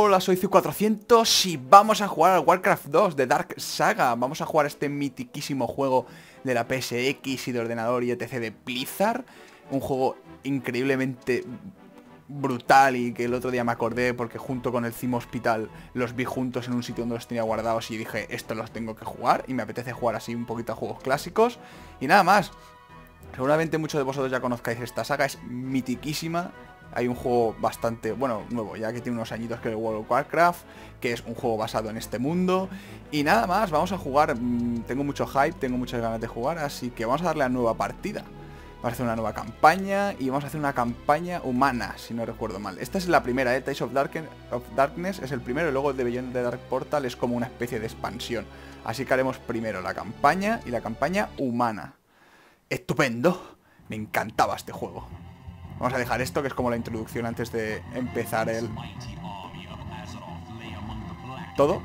hola, soy Zu400 y vamos a jugar al Warcraft 2 de Dark Saga. Vamos a jugar este mitiquísimo juego de la PSX y de ordenador y etc. de Blizzard. Un juego increíblemente brutal y que el otro día me acordé porque junto con el Theme Hospital los vi juntos en un sitio donde los tenía guardados y dije, estos los tengo que jugar y me apetece jugar así un poquito a juegos clásicos. Y nada más. Seguramente muchos de vosotros ya conozcáis esta saga, es mitiquísima. Hay un juego bastante, bueno, nuevo, ya que tiene unos añitos, que es el World of Warcraft, que es un juego basado en este mundo. Y nada más, vamos a jugar, tengo mucho hype, tengo muchas ganas de jugar, así que vamos a darle a nueva partida. Vamos a hacer una nueva campaña y vamos a hacer una campaña humana, si no recuerdo mal. Esta es la primera, Tales of Darkness es el primero y luego The Beyond the Dark Portal es como una especie de expansión. Así que haremos primero la campaña y la campaña humana. ¡Estupendo! Me encantaba este juego. Vamos a dejar esto, que es como la introducción antes de empezar el... todo.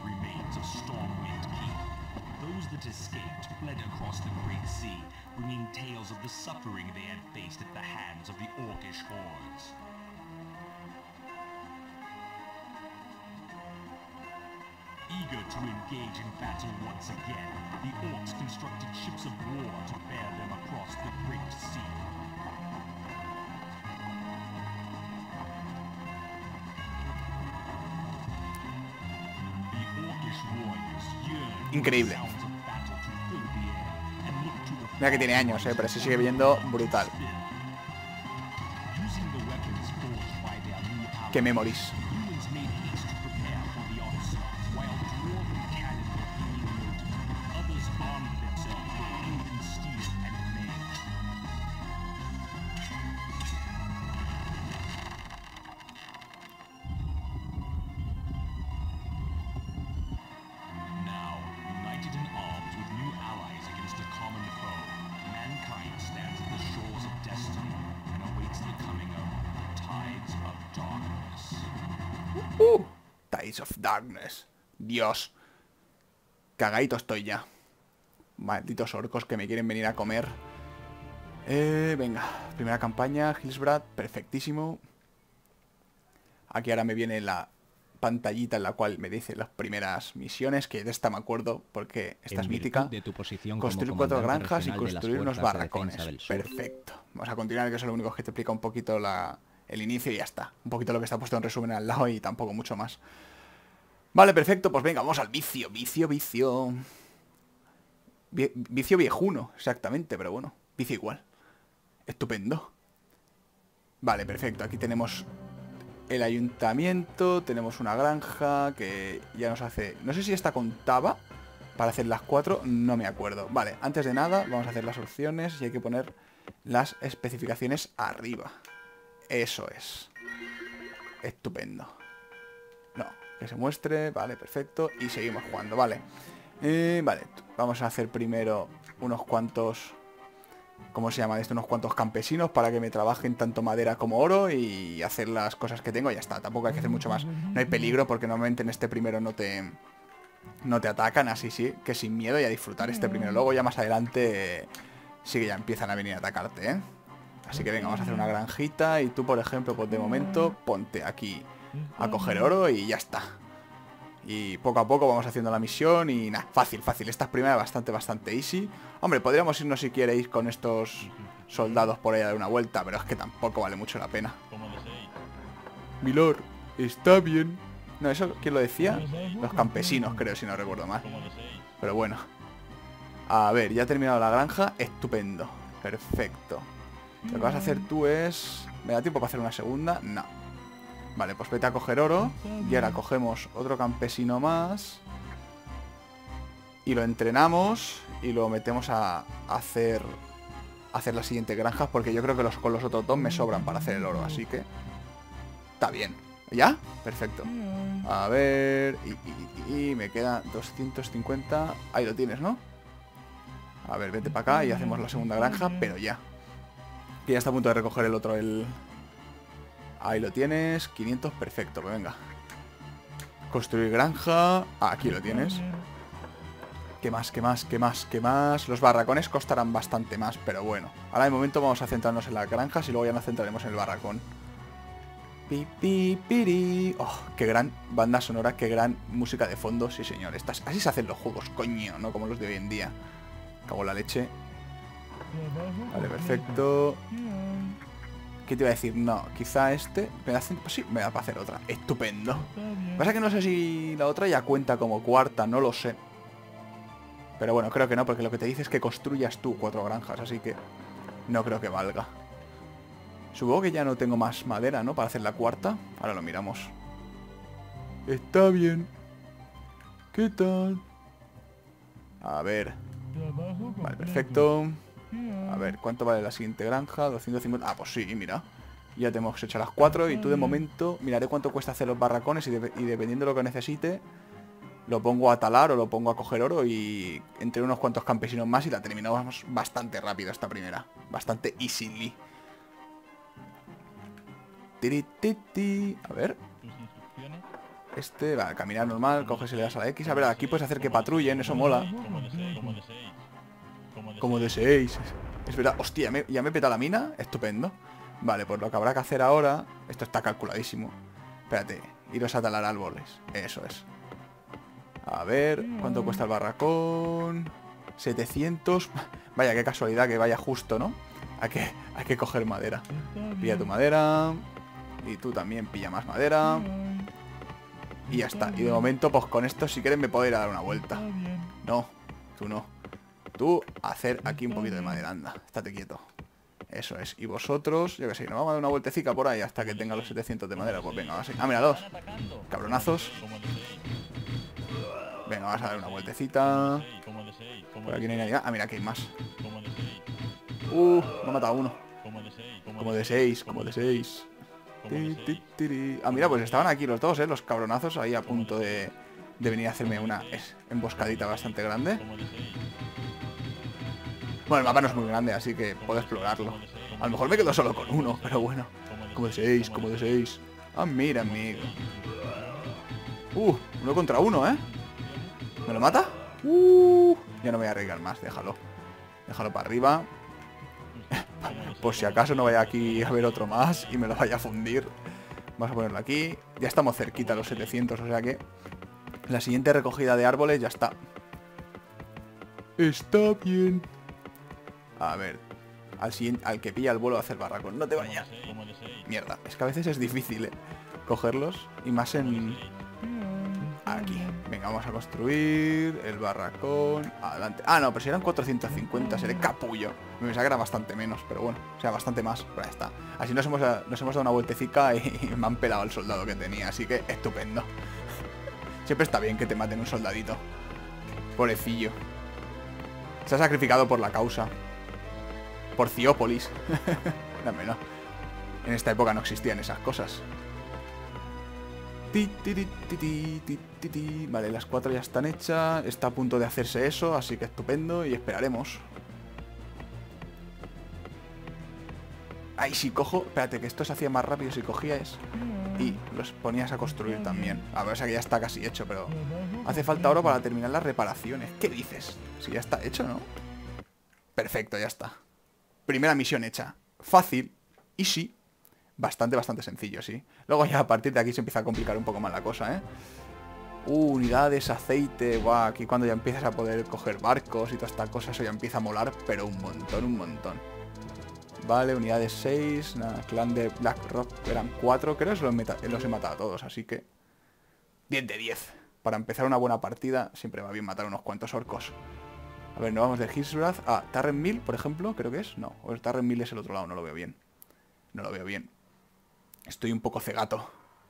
Eager to engage in battle once again, the orcs constructed ships of war to bear them across the Great Sea. The orcish warriors yearned Increíble. for sounds of battle to fill the air and looked to the Mira que tiene años, pero se sigue viendo brutal. using the weapons forged by their new allies. Que memories. Humans made haste to prepare for the onslaught, while dwarven cannon were being loaded. Others armed themselves with elven steel and mail. Now, united in arms with new allies against a common foe, mankind stands at the shores of destiny and awaits the coming of Tides of Darkness. Tides of Darkness. Dios. Cagadito estoy ya. Malditos orcos que me quieren venir a comer. Venga. Primera campaña. Hillsbrad. Perfectísimo. Aquí ahora me viene la pantallita en la cual me dice las primeras misiones, que de esta me acuerdo porque esta es mítica. De tu posición Construir como 4 comandante granjas y regional de las construir unos fuerzas de barracones. defensa del sur. Perfecto. Vamos a continuar, que eso es lo único que te explica un poquito el inicio y ya está. Un poquito lo que está puesto en resumen al lado y tampoco mucho más. Vale, perfecto. Pues venga, vamos al vicio. Vicio viejuno, exactamente, pero bueno. Vicio igual. Estupendo. Vale, perfecto. Aquí tenemos el ayuntamiento, tenemos una granja que ya nos hace... No sé si esta contaba para hacer las 4, no me acuerdo. Vale, antes de nada vamos a hacer las opciones y hay que poner las especificaciones arriba. Eso es. Estupendo. No, que se muestre, vale, perfecto. Y seguimos jugando, vale. Vale, vamos a hacer primero unos cuantos... ¿Cómo se llama esto? Unos cuantos campesinos para que me trabajen tanto madera como oro y hacer las cosas que tengo y ya está. Tampoco hay que hacer mucho más. No hay peligro porque normalmente en este primero no te atacan, así sí, que sin miedo y a disfrutar este primero. Luego ya más adelante sí que ya empiezan a venir a atacarte, ¿eh? Así que venga, vamos a hacer una granjita y tú, por ejemplo, pues de momento ponte aquí a coger oro y ya está. Y poco a poco vamos haciendo la misión y nada, fácil, fácil. Esta es primera bastante easy. Hombre, podríamos irnos si queréis con estos soldados por ahí a dar una vuelta, pero es que tampoco vale mucho la pena. Milord, está bien. No, ¿eso quién lo decía? Los campesinos, creo, si no recuerdo mal. Pero bueno. A ver, ya he terminado la granja. Estupendo. Perfecto. Lo que vas a hacer tú es... ¿Me da tiempo para hacer una segunda? No. Vale, pues vete a coger oro. Y ahora cogemos otro campesino más. Y lo entrenamos. Y lo metemos a hacer las siguientes granjas. Porque yo creo que con los otros dos me sobran para hacer el oro. Así que... está bien. ¿Ya? Perfecto. A ver... Y me queda 250... Ahí lo tienes, ¿no? A ver, vete para acá y hacemos la segunda granja. Pero ya. Que ya está a punto de recoger el otro, Ahí lo tienes, 500, perfecto, pues venga. Construir granja, aquí lo tienes. ¿Qué más, qué más, qué más, qué más? Los barracones costarán bastante más, pero bueno. Ahora de momento vamos a centrarnos en las granjas y luego ya nos centraremos en el barracón. Pi, pi, piri. Oh, qué gran banda sonora, qué gran música de fondo. Sí, señor. Así se hacen los juegos, coño, no como los de hoy en día. Cago en la leche. Vale, perfecto. ¿Qué te iba a decir? No, quizá este me da, pues sí, me da para hacer otra. Estupendo. Pasa que no sé si la otra ya cuenta como cuarta, no lo sé. Pero bueno, creo que no, porque lo que te dice es que construyas tú 4 granjas, así que no creo que valga. Supongo que ya no tengo más madera, ¿no? Para hacer la cuarta. Ahora lo miramos. Está bien. ¿Qué tal? A ver. Vale, perfecto. A ver, ¿cuánto vale la siguiente granja? 250. Ah, pues sí, mira. Ya tenemos hecho las 4 y tú de momento miraré cuánto cuesta hacer los barracones y dependiendo de lo que necesite, lo pongo a talar o lo pongo a coger oro y entre unos cuantos campesinos más y la terminamos bastante rápido esta primera. Bastante easily. A ver. Este, va, caminar normal, coges y le das a la X. A ver, aquí puedes hacer que patrullen, eso mola. Como deseéis. Es verdad, hostia, ya me he petado la mina. Estupendo. Vale, pues lo que habrá que hacer ahora... Esto está calculadísimo. Espérate, iros a talar árboles. Eso es. A ver, ¿cuánto cuesta el barracón? 700. Vaya, qué casualidad que vaya justo, ¿no? Hay que coger madera. Pilla tu madera. Y tú también pilla más madera. Y ya está. Y de momento, pues con esto, si quieres, me puedo ir a dar una vuelta. No, tú no. Tú, hacer aquí un poquito de madera, anda. Estate quieto. Eso es. Y vosotros, yo que sé, nos vamos a dar una vueltecica por ahí hasta que tenga los 700 de madera. Pues venga, vamos a... Ah, mira, 2. Cabronazos. Venga, vamos a dar una vueltecita. Por aquí no hay nadie. Ah, mira, aquí hay más. Me ha matado uno. Como de 6, como de 6. Ah, mira, pues estaban aquí los dos, los cabronazos ahí a punto de venir a hacerme una emboscadita bastante grande. Bueno, el mapa no es muy grande, así que puedo explorarlo. A lo mejor me quedo solo con uno, pero bueno. Como de 6, como de 6. Ah, mira, amigo. 1 contra 1, ¿eh? ¿Me lo mata? Ya no me voy a arriesgar más, déjalo. Déjalo para arriba. Por si acaso no vaya aquí a haber otro más y me lo vaya a fundir. Vamos a ponerlo aquí. Ya estamos cerquita a los 700, o sea que la siguiente recogida de árboles ya está. Está bien. A ver, al que pilla el vuelo a hacer barracón. No te vayas. Mierda, es que a veces es difícil, cogerlos. Y más en... Aquí. Venga, vamos a construir el barracón. Adelante. Ah, no, pero si eran 450, seré capullo. Me pensaba que era bastante menos, pero bueno. O sea, bastante más. Pero ahí está. Así nos hemos dado una vueltecica y me han pelado el soldado que tenía. Así que estupendo. Siempre está bien que te maten un soldadito. Pobrecillo. Se ha sacrificado por la causa. Por Ciópolis. Dame, no. En esta época no existían esas cosas. Vale, las 4 ya están hechas. Está a punto de hacerse eso, así que estupendo. Y esperaremos. Ay, si cojo... Espérate, que esto se hacía más rápido si cogías y los ponías a construir también. A ver, o sea que ya está casi hecho, pero... Hace falta oro para terminar las reparaciones. ¿Qué dices? Si ya está hecho, ¿no? Perfecto, ya está. Primera misión hecha. Fácil. Easy. Bastante sencillo, sí. Luego ya a partir de aquí se empieza a complicar un poco más la cosa, ¿eh? Unidades, aceite... Buah, aquí cuando ya empiezas a poder coger barcos y toda esta cosa, eso ya empieza a molar, pero un montón. Vale, unidades 6. Nada, clan de BlackRock eran 4. Creo que los he matado a todos, así que... 10 de 10. Para empezar una buena partida, siempre va bien matar unos cuantos orcos. A ver, nos vamos de Hillswrath a Tarren Mill, por ejemplo, creo que es. No, o el Tarren Mill es el otro lado, no lo veo bien. No lo veo bien. Estoy un poco cegato.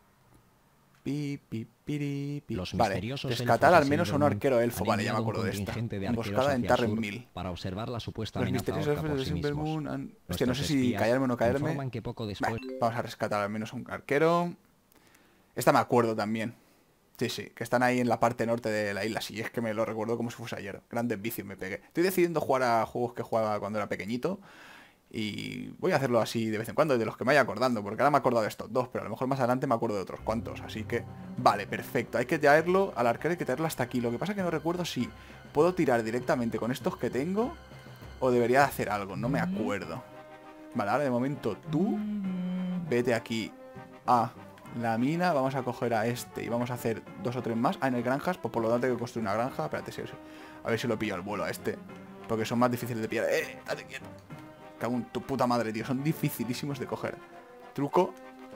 Vale, rescatar al menos a un arquero elfo. Vale, ya me acuerdo de esta. Emboscada en Tarren Mill. Para observar la supuesta Los misteriosos elfos de Silvermoon. Hostia, no sé si callarme o no caerme. Vamos a rescatar al menos a un arquero. Esta me acuerdo también. Sí, que están ahí en la parte norte de la isla. Sí, es que me lo recuerdo como si fuese ayer. Grandes vicios me pegué. Estoy decidiendo jugar a juegos que jugaba cuando era pequeñito. Y voy a hacerlo así de vez en cuando, de los que me vaya acordando. Porque ahora me he acordado de estos 2, pero a lo mejor más adelante me acuerdo de otros cuantos. Así que, vale, perfecto. Hay que traerlo al arquero, hay que traerlo hasta aquí. Lo que pasa es que no recuerdo si puedo tirar directamente con estos que tengo o debería hacer algo. No me acuerdo. Vale, ahora de momento tú vete aquí a la mina, vamos a coger a este y vamos a hacer 2 o 3 más. Ah, en el granjas, pues por lo tanto tengo que construir una granja. Espérate, a ver si lo pillo al vuelo a este, porque son más difíciles de pillar. Date quieto. Cago en tu puta madre, tío. Son dificilísimos de coger. Truco.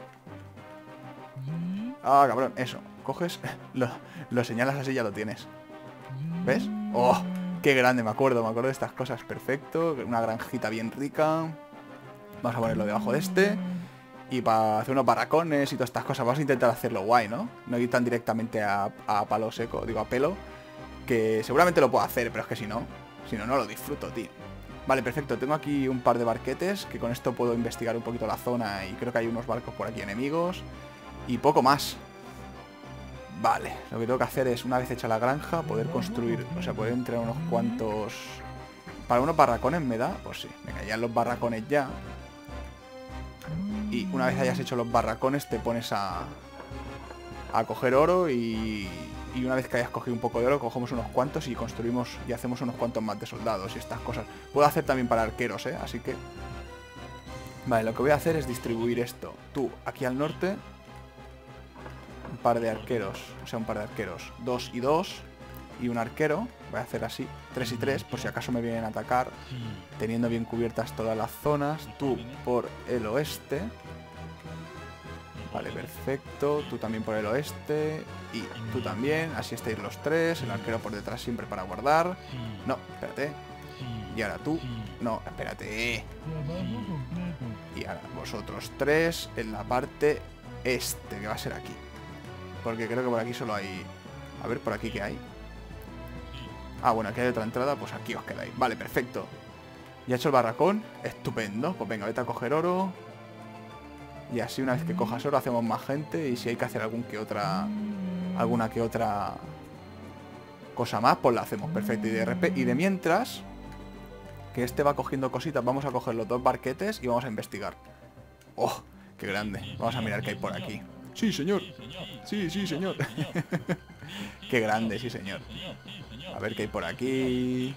Ah, cabrón, eso. Coges, lo señalas así y ya lo tienes. ¿Ves? ¡Oh! ¡Qué grande! Me acuerdo de estas cosas. Perfecto. Una granjita bien rica. Vamos a ponerlo debajo de este. Y para hacer unos barracones y todas estas cosas, vamos a intentar hacerlo guay, ¿no? No ir tan directamente a palo seco, digo a pelo. Que seguramente lo puedo hacer, pero es que si no no lo disfruto, tío. Vale, perfecto. Tengo aquí un par de barquetes, que con esto puedo investigar un poquito la zona. Y creo que hay unos barcos por aquí enemigos. Y poco más. Vale, lo que tengo que hacer es, una vez hecha la granja, poder construir, o sea, poder entrenar unos cuantos... Para unos barracones me da, pues sí, venga, ya los barracones ya. Y una vez hayas hecho los barracones te pones a coger oro y una vez que hayas cogido un poco de oro, cogemos unos cuantos y construimos y hacemos unos cuantos más de soldados y estas cosas. Puedo hacer también para arqueros, así que... Vale, lo que voy a hacer es distribuir esto. Tú, aquí al norte... Un par de arqueros, 2 y 2 y un arquero. Voy a hacer así, 3 y 3, por si acaso me vienen a atacar, teniendo bien cubiertas todas las zonas. Tú por el oeste. Vale, perfecto. Tú también por el oeste y tú también, así estáis los tres. El arquero por detrás siempre para guardar. No, espérate. Y ahora tú. No, espérate. Y ahora vosotros tres en la parte este, que va a ser aquí. Porque creo que por aquí solo hay... A ver, por aquí qué hay. Ah, bueno, aquí hay otra entrada, pues aquí os quedáis. Vale, perfecto. Ya he hecho el barracón. Estupendo. Pues venga, vete a coger oro. Y así una vez que cojas oro hacemos más gente. Y si hay que hacer alguna que otra cosa más, pues la hacemos. Perfecto. Y de mientras, que este va cogiendo cositas, vamos a coger los 2 barquetes y vamos a investigar. ¡Oh! ¡Qué grande! Vamos a mirar qué hay por aquí. Sí, señor. Sí, señor. Qué grande, sí, señor. A ver qué hay por aquí.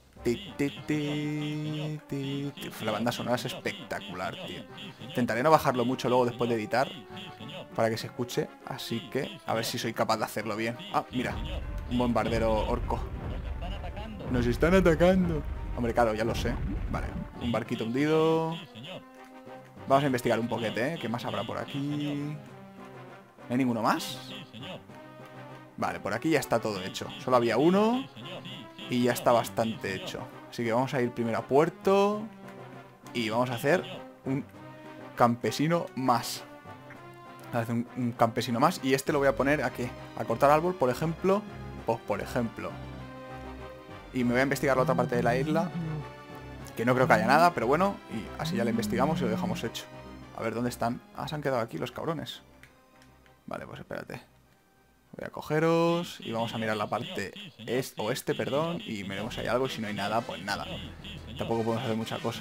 La banda sonora es espectacular, tío. Intentaré no bajarlo mucho luego después de editar para que se escuche. Así que a ver si soy capaz de hacerlo bien. Ah, mira. Un bombardero orco. Nos están atacando. Hombre, claro, ya lo sé. Vale, un barquito hundido. Vamos a investigar un poquete, ¿Qué más habrá por aquí? ¿No hay ninguno más? Vale, por aquí ya está todo hecho. Solo había uno y ya está bastante hecho. Así que vamos a ir primero a puerto y vamos a hacer un campesino más. Vamos a hacer un campesino más y este lo voy a poner a ¿qué? A cortar árbol, por ejemplo. Pues por ejemplo. Y me voy a investigar la otra parte de la isla, que no creo que haya nada, pero bueno. Y así ya la investigamos y lo dejamos hecho. A ver, ¿dónde están? Ah, se han quedado aquí los cabrones. Vale, pues espérate. Voy a cogeros y vamos a mirar la parte oeste, perdón, y veremos si hay algo y si no hay nada, pues nada. Tampoco podemos hacer mucha cosa.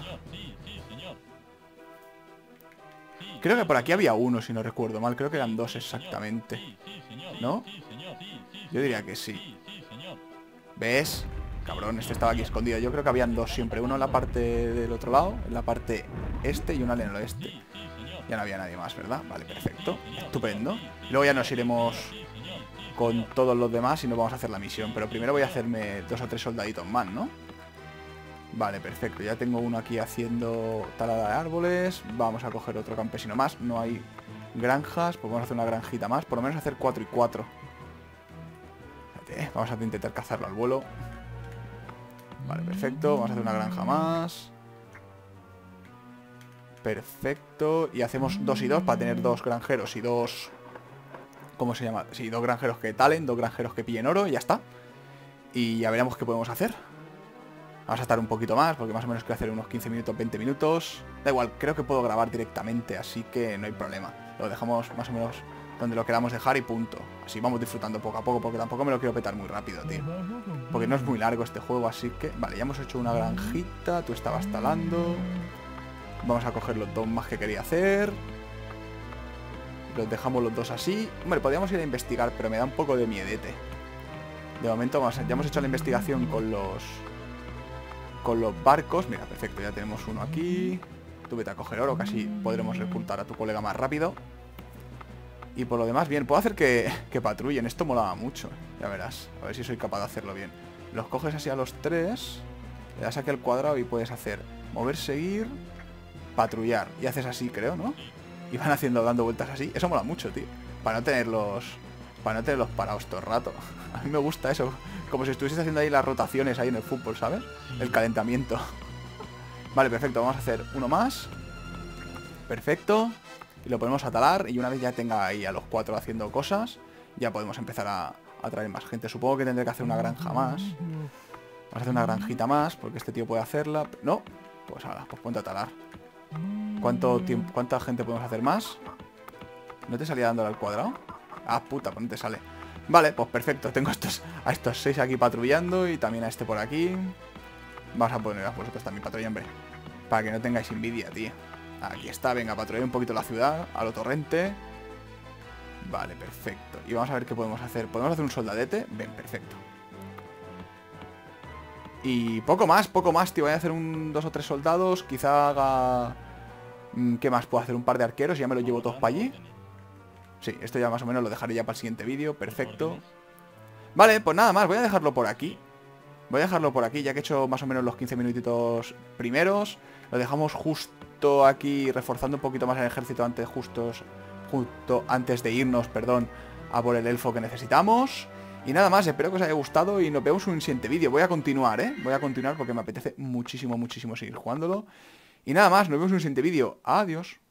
Creo que por aquí había uno, si no recuerdo mal. Creo que eran 2 exactamente. ¿No? Yo diría que sí. ¿Ves? Cabrón, este estaba aquí escondido. Yo creo que habían 2 siempre. Uno en la parte del otro lado, en la parte este, y uno en el oeste. Ya no había nadie más, ¿verdad? Vale, perfecto. Estupendo. Luego ya nos iremos con todos los demás y nos vamos a hacer la misión. Pero primero voy a hacerme 2 o 3 soldaditos más, ¿no? Vale, perfecto. Ya tengo uno aquí haciendo talada de árboles. Vamos a coger otro campesino más. No hay granjas, pues vamos a hacer una granjita más. Por lo menos hacer 4 y 4. Espérate, vamos a intentar cazarlo al vuelo. Vale, perfecto. Vamos a hacer una granja más. Perfecto. Y hacemos 2 y 2 para tener 2 granjeros y 2... ¿Cómo se llama? Sí, 2 granjeros que talen, 2 granjeros que pillen oro y ya está. Y ya veremos qué podemos hacer. Vamos a estar un poquito más, porque más o menos quiero hacer unos 15 minutos, 20 minutos. Da igual, creo que puedo grabar directamente, así que no hay problema. Lo dejamos más o menos donde lo queramos dejar y punto. Así vamos disfrutando poco a poco, porque tampoco me lo quiero petar muy rápido, tío. Porque no es muy largo este juego, así que... Vale, ya hemos hecho una granjita, tú estabas talando. Vamos a coger los 2 más que quería hacer. Los dejamos los 2 así. Hombre, podríamos ir a investigar, pero me da un poco de miedete. De momento, ya hemos hecho la investigación con los barcos. Mira, perfecto, ya tenemos uno aquí. Tú vete a coger oro, casi podremos reclutar a tu colega más rápido. Y por lo demás, bien. Puedo hacer que patrullen. Esto molaba mucho. Ya verás. A ver si soy capaz de hacerlo bien. Los coges así a los 3. Le das aquí al cuadrado y puedes hacer mover, seguir, patrullar. Y haces así, creo, ¿no? Y van haciendo, dando vueltas así. Eso mola mucho, tío. Para no tenerlos parados todo el rato. A mí me gusta eso. Como si estuvieses haciendo ahí las rotaciones ahí en el fútbol, ¿sabes? El calentamiento. Vale, perfecto. Vamos a hacer uno más. Perfecto. Y lo podemos atalar. Y una vez ya tenga ahí a los 4 haciendo cosas, ya podemos empezar a traer más gente. Supongo que tendré que hacer una granja más. Vamos a hacer una granjita más, porque este tío puede hacerla. No, pues ahora, pues ponte a talar. ¿Cuánta gente podemos hacer más? ¿No te salía dándole al cuadrado? Ah, puta, pues no te sale. Vale, pues perfecto. Tengo a estos 6 aquí patrullando y también a este por aquí. Vamos a poner a vosotros también patrullando, hombre. Para que no tengáis envidia, tío. Aquí está, venga, patrullar un poquito la ciudad, a lo torrente. Vale, perfecto. Y vamos a ver qué podemos hacer. ¿Podemos hacer un soldadete? Ven, perfecto. Y poco más, tío. Voy a hacer 2 o 3 soldados. Quizá haga... ¿Qué más puedo hacer? Un par de arqueros y ya me los llevo todos para allí. Sí, esto ya más o menos lo dejaré ya para el siguiente vídeo. Perfecto. Vale, pues nada más. Voy a dejarlo por aquí. Voy a dejarlo por aquí, ya que he hecho más o menos los 15 minutitos primeros. Lo dejamos justo aquí, reforzando un poquito más el ejército justo antes de irnos, perdón, a por el elfo que necesitamos. Y nada más, espero que os haya gustado y nos vemos en un siguiente vídeo. Voy a continuar, Voy a continuar porque me apetece muchísimo, muchísimo seguir jugándolo. Y nada más, nos vemos en un siguiente vídeo. Adiós.